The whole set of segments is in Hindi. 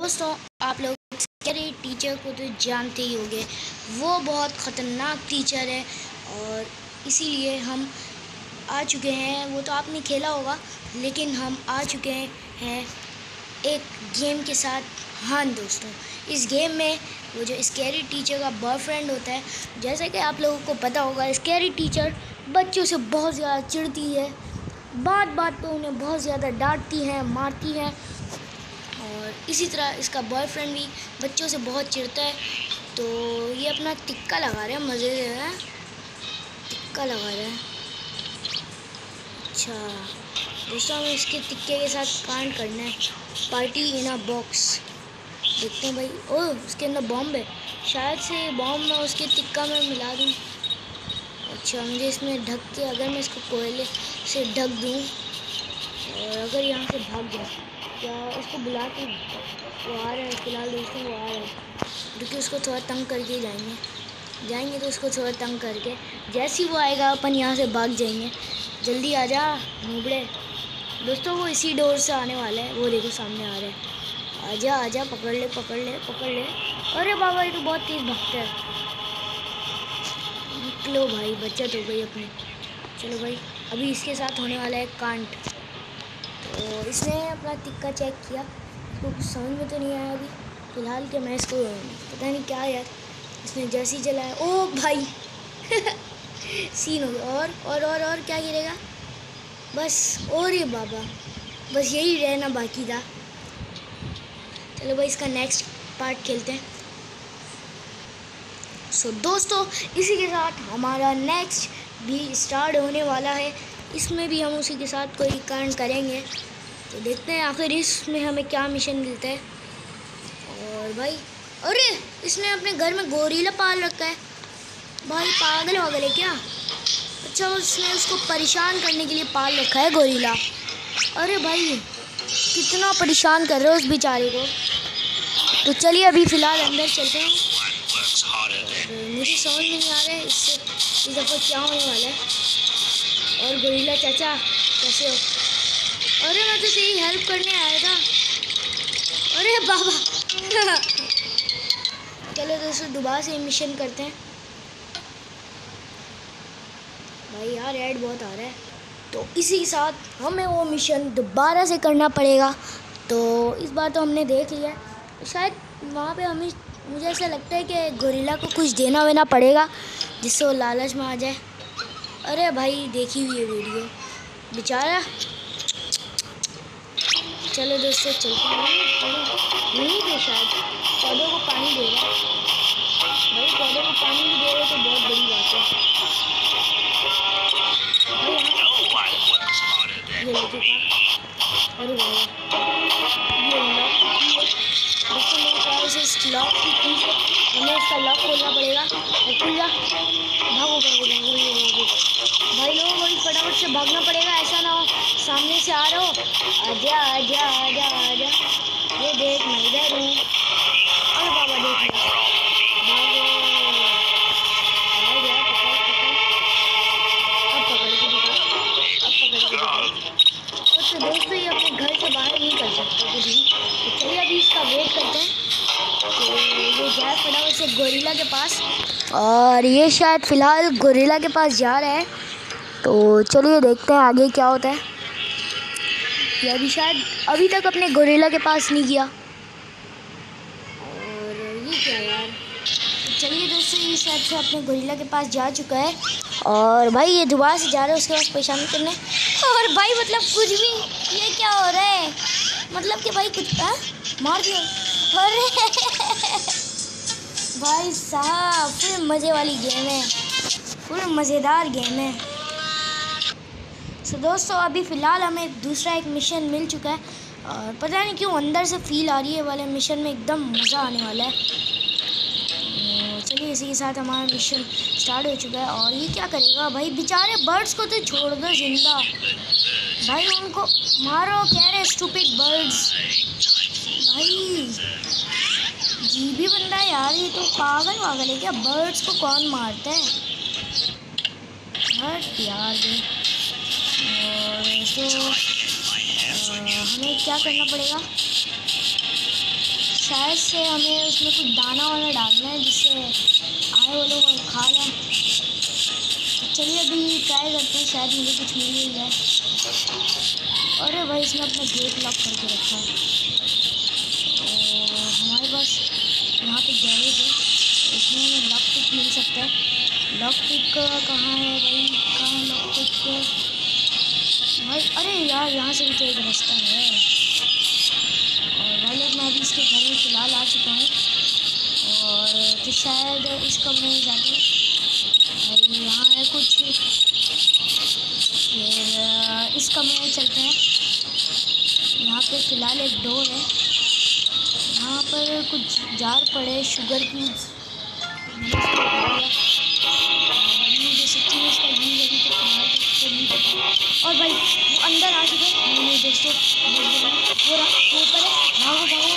दोस्तों, आप लोग स्कैरी टीचर को तो जानते ही होंगे। वो बहुत ख़तरनाक टीचर है और इसीलिए हम आ चुके हैं। वो तो आपने खेला होगा, लेकिन हम आ चुके हैं एक गेम के साथ। हाँ दोस्तों, इस गेम में वो जो स्कैरी टीचर का बॉयफ्रेंड होता है, जैसा कि आप लोगों को पता होगा, स्कैरी टीचर बच्चों से बहुत ज़्यादा चिढ़ती है। बात बात पे उन्हें बहुत ज़्यादा डांटती है, मारती है। और इसी तरह इसका बॉयफ्रेंड भी बच्चों से बहुत चिढ़ता है। तो ये अपना टिक्का लगा रहे हैं, मज़े ले रहे हैं, टिक्का लगा रहे हैं। अच्छा दोस्तों, हमें इसके टिक्के के साथ कांड करना है। पार्टी इन अ बॉक्स, देखते हैं भाई। ओह, उसके अंदर बॉम्ब है। शायद से बॉम्ब मैं उसके टिक्का में मिला दूँ। अच्छा, मुझे इसमें ढक के, अगर मैं इसको कोयले से ढक दूँ और अगर यहाँ से भाग जाए, क्या इसको बुला के, वो आ रहा है फिलहाल दोस्तों, वो आ रहा है, क्योंकि उसको थोड़ा तंग करके जाएंगे तो उसको थोड़ा तंग करके, जैसे ही वो आएगा अपन यहाँ से भाग जाएंगे। जल्दी आ जा नूबड़े। दोस्तों, वो इसी डोर से आने वाला है, वो देखो सामने आ रहा है। आजा आजा, पकड़ ले पकड़ ले पकड़ ले। अरे बाबा, ये तो बहुत तेज़ भागता है। निकलो भाई, बचत हो गई अपनी। चलो भाई, अभी इसके साथ होने वाला है कांड। तो इसने अपना टिक्का चेक किया, उसको कुछ समझ में तो नहीं आया अभी फ़िलहाल कि मैं इसको, पता नहीं क्या यार, इसने जैसे ही जलाया, ओ भाई सीन हो गया। और क्या गिरेगा बस। और ये बाबा, बस यही रहना बाकी था। चलो भाई, इसका नेक्स्ट पार्ट खेलते हैं। सो दोस्तों, इसी के साथ हमारा नेक्स्ट भी स्टार्ट होने वाला है। इसमें भी हम उसी के साथ कोई कांड करेंगे। तो देखते हैं आखिर इसमें हमें क्या मिशन मिलता है। और भाई, अरे इसने अपने घर में गोरिल्ला पाल रखा है भाई, पागल वागल है क्या? अच्छा, उसने उसको परेशान करने के लिए पाल रखा है गोरिल्ला। अरे भाई, कितना परेशान कर रहे हो उस बेचारे को। तो चलिए अभी फ़िलहाल अंदर चलते हैं। मुझे समझ में नहीं आ रहा है इससे इस दफ़ा क्या होने वाला है। और गोरिल्ला चाचा कैसे हो? अरे मैं तो तेरी हेल्प करने आया था। अरे बाबा चलो दोस्तों, दोबारा से मिशन करते हैं। भाई यार, ऐड बहुत आ रहा है, तो इसी के साथ हमें वो मिशन दोबारा से करना पड़ेगा। तो इस बार तो हमने देख लिया, शायद वहाँ पे हमें, मुझे ऐसा लगता है कि गोरिल्ला को कुछ देना वेना पड़ेगा जिससे वो लालच में आ जाए। अरे भाई, देखी हुई है वीडियो बेचारा। चलो दोस्तों, चलते हैं। यहीं पे शायद पौधों को पानी दे रहा है भाई। पौधों को पानी भी दे रहे तो बहुत बड़ी बात है। ये देखो, अरे भाई, ये दोस्तों मेरे ख्याल से इस लॉक की की से हमें इसका लॉक खोलना पड़ेगा। खुल जा, भागो भागो भागो भाई लोग, वही फटाफट से भागना पड़ेगा। ऐसा ना हो सामने से आ रहे हो। आजा आजा आजा आजा, ये देख मैं इधर हूँ। अरे बाबा, देख भागो। तो दोस्तों, ये अपने घर से बाहर नहीं कर सकते कुछ भी। तो चलिए अभी इसका वेट करते हैं। तो ये जाए फटाफट से गोरिल्ला के पास, और ये शायद फ़िलहाल गोरिल्ला के पास जा रहा है। तो चलिए देखते हैं आगे क्या होता है। ये अभी शायद अभी तक अपने गोरिल्ला के पास नहीं गया। और ये क्या यार, तो चलिए दोस्तों, ये शायद से अपने गोरिल्ला के पास जा चुका है। और भाई ये दोबारा से जा रहा है उसके पास परेशान करने। और भाई मतलब कुछ भी, ये क्या हो रहा है? मतलब कि भाई कुछ मार दिया। अरे भाई साहब, फुल मज़े वाली गेम है, फुल मज़ेदार गेम है। सो दोस्तों, अभी फ़िलहाल हमें दूसरा एक मिशन मिल चुका है, और पता नहीं क्यों अंदर से फील आ रही है वाले मिशन में एकदम मज़ा आने वाला है। चलिए इसी के साथ हमारा मिशन स्टार्ट हो चुका है। और ये क्या करेगा भाई, बेचारे बर्ड्स को तो छोड़ दो जिंदा भाई, उनको मारो, कह रहे स्टूपिड बर्ड्स। भाई जीबी बंदा है यार, ये तो पागल वागल है क्या? बर्ड्स को कौन मारता है? हट यार। और तो हमें क्या करना पड़ेगा? शायद से हमें उसमें कुछ दाना वाना डालना है जिससे आए वो लोग और खा लें। चलिए अभी ट्राई करते हैं, शायद मुझे कुछ मिल ही जाए। अरे भाई इसने अपना गेट लॉक करके रखा है। तो हमारे पास यहाँ पे गैरेज है, इसमें हमें लॉक पिक मिल सकता है। लॉक पिक कहाँ है भाई, कहाँ है लॉक पिक भाई? अरे यार यहाँ से भी तो एक रास्ता है। और भाई लोग मैं अभी इसके घर में फ़िलहाल आ चुका हूँ और तो शायद इस कमरे में जाते हैं। और यहाँ है कुछ, फिर इस कमरे में चलते हैं। यहाँ पे फ़िलहाल एक डोर है, यहाँ पर कुछ जार पड़े शुगर क्यूब्स। और भाई वो अंदर आ चुके हैं। नहीं दोस्तों वो ऊपर है, भागो भागो,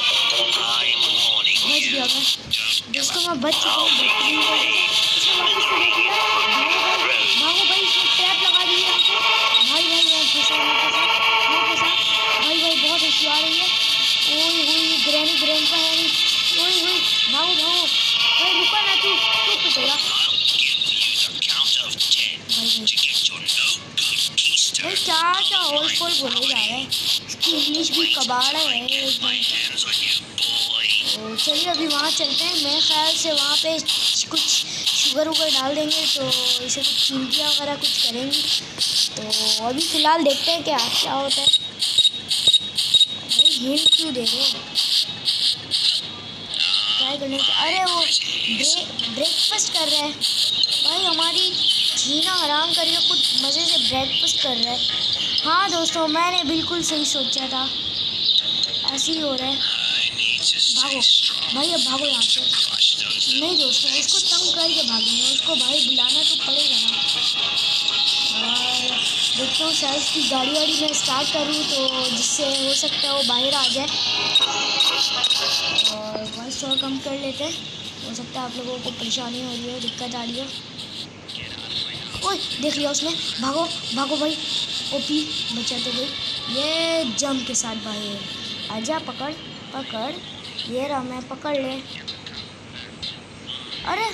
बच गया मैं दोस्तों, मैं बच चुका हूँ। भागो भाई, इसने ट्रैप लगा दी है यहाँ पे। भाई भाई मैं फंसा भाई भाई, बहुत हंसी आ रही है। ओए होए ग्रैनी ग्रैंडपा है नहीं। ओए होए भागो भागो भाई, रुको ना तू पिटेगा भाई। क्या होल फोल बोले जा रहा है, इसकी इंग्लिश भी कबाड़ है। तो चलिए अभी वहाँ चलते हैं। मेरे ख्याल से वहाँ पे कुछ शुगर वुगर डाल देंगे तो इसे कुछ चिंटियाँ वगैरह कुछ करेंगी। तो अभी फ़िलहाल देखते हैं क्या होता है। भाई हिंट क्यों दे रहे हो, ट्राई करने के। अरे वो ब्रेकफास्ट कर रहा है भाई, हमारी जीना हराम करके कुछ मज़े से ब्रेकफास्ट कर रहा है। हाँ दोस्तों मैंने बिल्कुल सही सोचा था, ऐसे ही हो रहा है। भागो भाई, अब भागो यहाँ से। नहीं दोस्तों उसको तंग करके भागेंगे, उसको भाई बुलाना तो पड़ेगा ना। और देखता हूँ शायद इसकी गाड़ी वाड़ी मैं स्टार्ट करूँ तो जिससे हो सकता है वो बाहर आ जाए। और वॉइस और कम कर लेते हैं, हो सकता है आप लोगों को परेशानी हो रही हो, दिक्कत आ रही हो। ओए देख लिया उसने, भागो भागो भाई, ओपी बचाते भाई। ये जंप के साथ भाई, आजा पकड़ पकड़, ये रहा मैं, पकड़ ले। अरे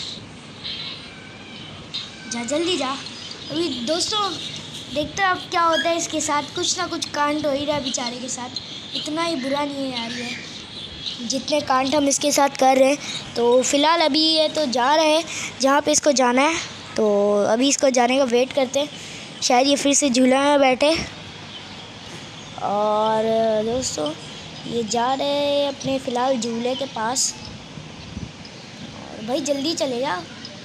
जा जल्दी जा। अभी दोस्तों देखते हैं अब क्या होता है इसके साथ, कुछ ना कुछ कांड हो ही रहा है बेचारे के साथ। इतना ही बुरा नहीं है यार ये जितने कांड हम इसके साथ कर रहे हैं। तो फ़िलहाल अभी ये तो जा रहे हैं जहाँ पे इसको जाना है, तो अभी इसको जाने का वेट करते हैं। शायद ये फिर से झूला में बैठे। और दोस्तों ये जा रहे हैं अपने फ़िलहाल झूले के पास। और भाई जल्दी चले जा।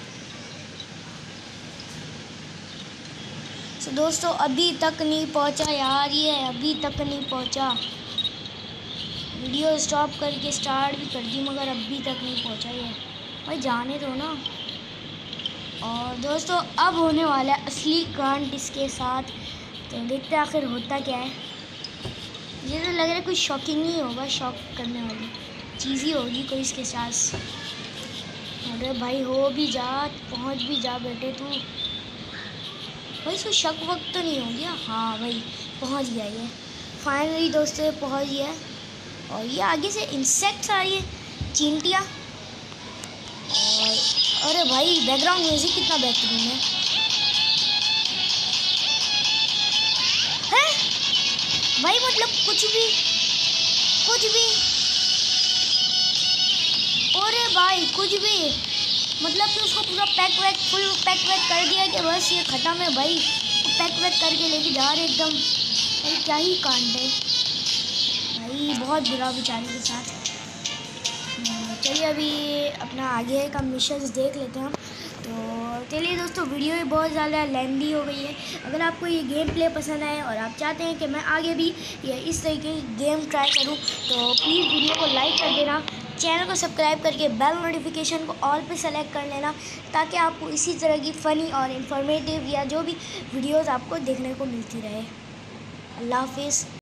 तो दोस्तों अभी तक नहीं पहुंचा यार, ये अभी तक नहीं पहुंचा। वीडियो स्टॉप करके स्टार्ट भी कर दी मगर अभी तक नहीं पहुंचा ये। भाई जाने दो ना। और दोस्तों अब होने वाला है असली कांड इसके साथ, तो देखते हैं आखिर होता क्या है। मुझे तो लग रहा है कुछ शॉकिंग ही होगा, शॉक करने वाली चीज़ ही होगी कोई इसके साथ। अरे भाई हो भी जा, पहुंच भी जा बेटे तू। भाई इसको शक वक्त तो नहीं हो गया? हाँ भाई पहुंच गया ये, फाइनली दोस्तों ये पहुंच गया। और ये आगे से इंसेक्ट्स आ रही है, चींटियाँ। और अरे भाई बैकग्राउंड म्यूजिक कितना बेहतरीन है। भाई मतलब कुछ भी अरे भाई कुछ भी मतलब कि उसको पूरा फुल पैक वैक कर दिया कि बस ये खत्म है भाई। पैक वैक करके लेके जा रहे एकदम। भाई क्या ही कांड है भाई, बहुत बुरा बेचारे के साथ। चलिए अभी अपना आगे का मिशंस देख लेते हैं हम। तो चलिए दोस्तों वीडियो भी बहुत ज़्यादा लेंथी हो गई है। अगर आपको ये गेम प्ले पसंद आए और आप चाहते हैं कि मैं आगे भी ये इस तरीके की गेम ट्राई करूं तो प्लीज़ वीडियो को लाइक कर देना, चैनल को सब्सक्राइब करके बेल नोटिफिकेशन को ऑल पे सेलेक्ट कर लेना ताकि आपको इसी तरह की फ़नी और इन्फॉर्मेटिव या जो भी वीडियोज़ आपको देखने को मिलती रहे। अल्लाह हाफिज़।